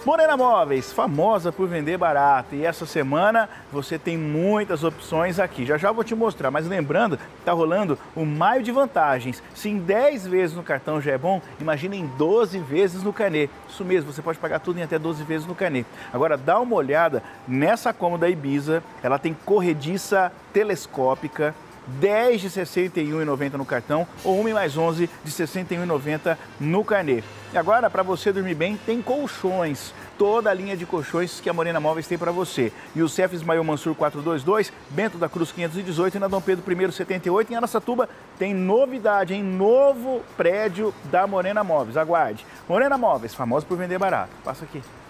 Morena Móveis, famosa por vender barato. E essa semana você tem muitas opções aqui. Já já vou te mostrar, mas lembrando, tá rolando o Maio de Vantagens. Se em 10 vezes no cartão já é bom, imagina em 12 vezes no Carnê. Isso mesmo, você pode pagar tudo em até 12 vezes no Carnê. Agora dá uma olhada nessa cômoda Ibiza. Ela tem corrediça telescópica, 10 de R$ 61,90 no cartão ou 1 mais 11 de R$ 61,90 no Carnê. E agora, para você dormir bem, tem colchões. Toda a linha de colchões que a Morena Móveis tem para você. E o Cef Ismael Mansur 422, Bento da Cruz 518 e na Dom Pedro I 78. Em Araçatuba tem novidade, em novo prédio da Morena Móveis. Aguarde. Morena Móveis, famosa por vender barato. Passa aqui.